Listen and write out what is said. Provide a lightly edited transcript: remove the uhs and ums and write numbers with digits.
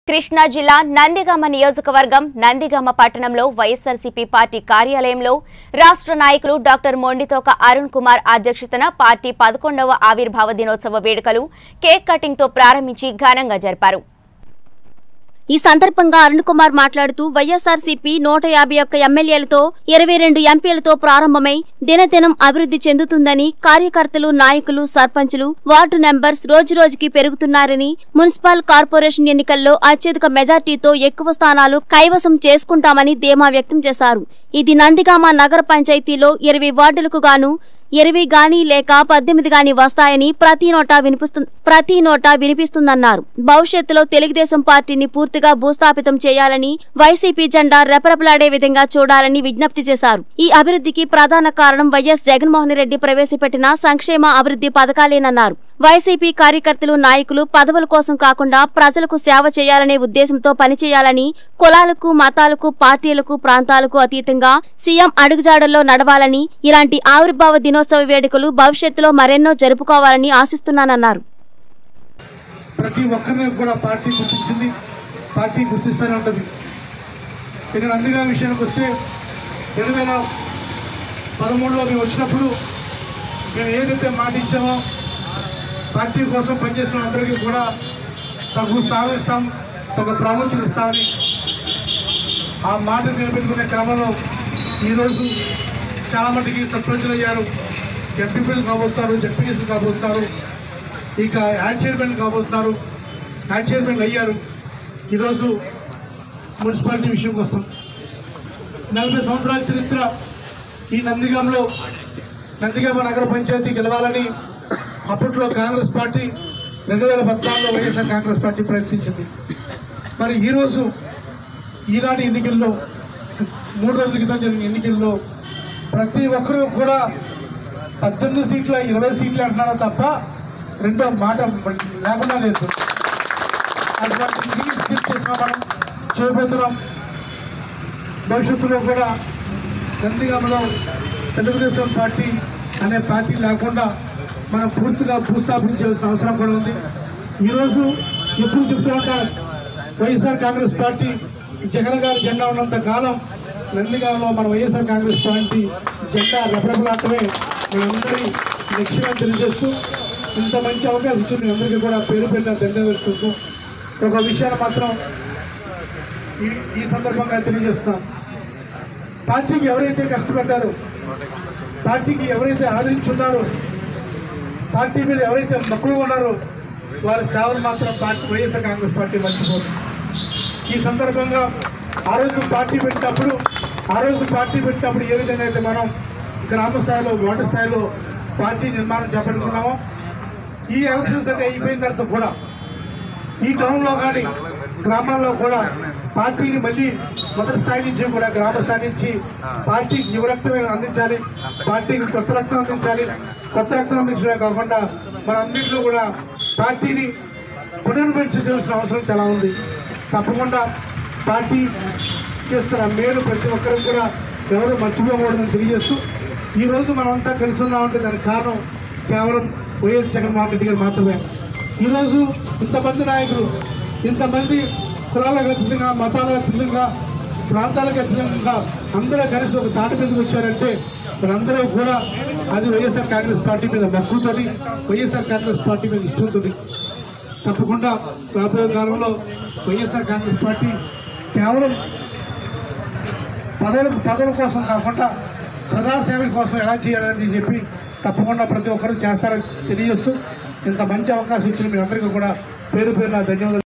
కృష్ణా జిల్లా నందిగామ నియోజకవర్గం నందిగామ పట్టణంలో వైఎస్ఆర్సీపీ పార్టీ కార్యాలయంలో రాష్ట్ర నాయకులు డాక్టర్ మొండితోక అరుణ్ కుమార్ అధ్యక్షతన పార్టీ 11వ ఆవిర్భావ దినోత్సవ వేడుకలు కేక్ కటింగ్ తో ప్రారంభించి ఘనంగా జరిపారు। ఈ సందర్భంగా అరుణ్ కుమార్ మాట్లాడుతూ వైఎస్ఆర్సీపీ 151 ఎమ్మెల్యేలతో 22 ఎంపీలతో ప్రారంభమై దినదినం అభివృద్ధి చెందుతుందని, కార్యకర్తలు, నాయకులు, సర్పంచులు, వార్డు మెంబర్స్ రోజురోజుకి పెరుగుతున్నారని, మున్సిపల్ కార్పొరేషన్ ఎన్నికల్లో అత్యధిక మెజార్టీతో ఎక్కువ స్థానాలు కైవసం చేసుకుంటామని ధీమా వ్యక్తం చేశారు। ఇది నందిగామ నగర పంచాయతీలో 20 వార్డులకు గాను 20 గాని లేక 18 గాని వస్తాయని ప్రతి నోటా వినిపిస్తుందన్నారు। భవిష్యత్తులో తెలుగుదేశం పార్టీని పూర్తిగా భూస్థాపితం చేయాలని, వైసీపీ జెండా రెపరెపలాడే విధంగా చూడాలని విజ్ఞప్తి చేశారు। ఈ అభివృద్ధికి ప్రధాన కారణం వైఎస్ జగన్మోహన్ రెడ్డి ప్రవేశపెట్టిన సంక్షేమ అభివృద్ధి పథకాలేనన్నారు। వైసీపీ కార్యకర్తలు, నాయకులు పదవుల కోసం కాకుండా ప్రజలకు సేవ చేయాలనే ఉద్దేశంతో పనిచేయాలని, కులాలకు, మతాలకు, పార్టీలకు, ప్రాంతాలకు అతీతంగా సీఎం అడుగుజాడల్లో నడవాలని, ఇలాంటి ఆవిర్భావ దినోత్సవ వేడుకలు భవిష్యత్తులో మరెన్నో జరుపుకోవాలని ఆశిస్తున్నానన్నారు। ప్రతి ఒక్కరిని కూడా పార్టీ గుర్తించింది, పార్టీ గుర్తిస్తూనే ఉంటుంది। ఇక నందిగామ విషయానికి వస్తే 2013లో మేము వచ్చినప్పుడు మేము ఏదైతే మాట ఇచ్చామో పార్టీ కోసం పనిచేసిన అందరికీ కూడా తగు స్థానం ఇస్తాం, తగు ప్రాముఖ్యత ఇస్తామని ఆ మాట నిలబెట్టుకునే క్రమంలో ఈరోజు చాలా మటుకి సర్పంచులు అయ్యారు, ఎంపీపీలు కాబోతున్నారు, జడ్పీటీసీలు కాబోతున్నారు, ఇక యాడ్ చైర్మన్ కాబోతున్నారు, యాడ్ చైర్మన్లు అయ్యారు। ఈరోజు మున్సిపాలిటీ విషయంకి వస్తాం। 40 సంవత్సరాల చరిత్ర ఈ నందిగామలో నందిగామ నగర పంచాయతీ గెలవాలని అప్పట్లో కాంగ్రెస్ పార్టీ 2014లో వైఎస్ఆర్ కాంగ్రెస్ పార్టీ ప్రయత్నించింది। మరి ఈరోజు ఈనాటి ఎన్నికల్లో 3 రోజుల క్రితం జరిగిన ఎన్నికల్లో ప్రతి ఒక్కరూ కూడా 18 సీట్ల 20 సీట్లు అంటున్నారో తప్ప రెండో మాట లేకుండా లేదు। అటువంటి స్కిప్ చేసిన మనం చేయబోతున్నాం। భవిష్యత్తులో కూడా నందిగామలో తెలుగుదేశం పార్టీ అనే పార్టీ లేకుండా మనం పూర్తిగా భూస్థాపించాల్సిన అవసరం కూడా ఉంది। ఈరోజు ఎప్పుడు చెప్తూ ఉంటారు, వైఎస్ఆర్ కాంగ్రెస్ పార్టీ జగన్ గారి జెండా ఉన్నంత కాలం నందిగామలో మన వైఎస్ఆర్ కాంగ్రెస్ పార్టీ జెండా రెపరెపలాటమే మనందరి లక్ష్యంగా తెలియజేస్తూ ఇంత మంచి అవకాశం ఇచ్చిన మీ అందరికీ కూడా పేరు పెట్టిన ధన్యవాదాలు। ఒక విషయాన్ని మాత్రం ఈ సందర్భంగా తెలియజేస్తున్నాం, పార్టీకి ఎవరైతే కష్టపడ్డారో, పార్టీకి ఎవరైతే ఆదరించున్నారో, పార్టీ మీద ఎవరైతే మక్కువగా ఉన్నారో వారి సేవలు మాత్రం వైఎస్ఆర్ కాంగ్రెస్ పార్టీ మర్చిపోతుంది। ఈ సందర్భంగా ఆ రోజు పార్టీ పెట్టినప్పుడు ఏ విధంగా అయితే మనం గ్రామ స్థాయిలో, వార్డు స్థాయిలో పార్టీ నిర్మాణం చేపట్టుకున్నామో, ఈ ఎలక్షన్స్ అంటే అయిపోయిన తర్వాత కూడా ఈ టౌన్లో కానీ గ్రామాల్లో కూడా పార్టీని మళ్ళీ మొదటి స్థాయి నుంచి కూడా గ్రామ స్థాయి నుంచి పార్టీకి యువరక్తమే అందించాలి, పార్టీకి కొత్త రక్తం అందించాలి। కొత్త రక్తం అందించడమే కాకుండా మనందరిలో కూడా పార్టీని పునర్వించాల్సిన అవసరం చాలా ఉంది। తప్పకుండా పార్టీ చేస్తున్న మేలు ప్రతి ఒక్కరికి కూడా ఎవరు మర్చిపోకూడదని తెలియజేస్తూ ఈరోజు మనమంతా కలిసి ఉన్నామంటే దానికి కారణం కేవలం వైఎస్ జగన్మోహన్ రెడ్డి గారు మాత్రమే। ఈరోజు ఇంతమంది నాయకులు, ఇంతమంది కులాలకు అతీతంగా, మతాలకు అతీతంగా, ప్రాంతాలకు అతీతంగా అందరూ కలిసి ఒక తాటి మీదకి వచ్చారంటే మనందరూ కూడా అది వైఎస్ఆర్ కాంగ్రెస్ పార్టీ మీద మక్కుతుంది, వైఎస్ఆర్ కాంగ్రెస్ పార్టీ మీద ఇష్టం। తప్పకుండా రాబోయే కాలంలో వైఎస్ఆర్ కాంగ్రెస్ పార్టీ కేవలం పదవుల కోసం కాకుండా ప్రజాసేవ కోసం ఎలా చేయాలని చెప్పి తప్పకుండా ప్రతి ఒక్కరూ చేస్తారని తెలియజేస్తూ ఇంత మంచి అవకాశం ఇచ్చిన మీ అందరికీ కూడా పేరు పేరున ధన్యవాదాలు।